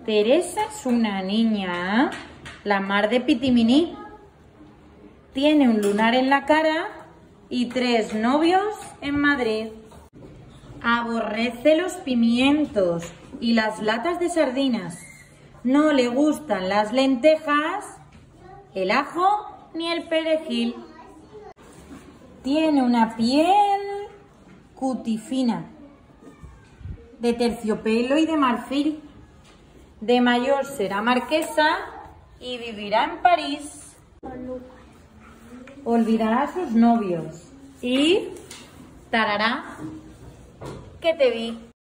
Teresa es una niña, la mar de pitiminí. Tiene un lunar en la cara y 3 novios en Madrid. Aborrece los pimientos y las latas de sardinas. No le gustan las lentejas, el ajo ni el perejil. Tiene una piel cutifina, de terciopelo y de marfil. De mayor será marquesa y vivirá en París. Olvidará a sus novios y tarará que te vi.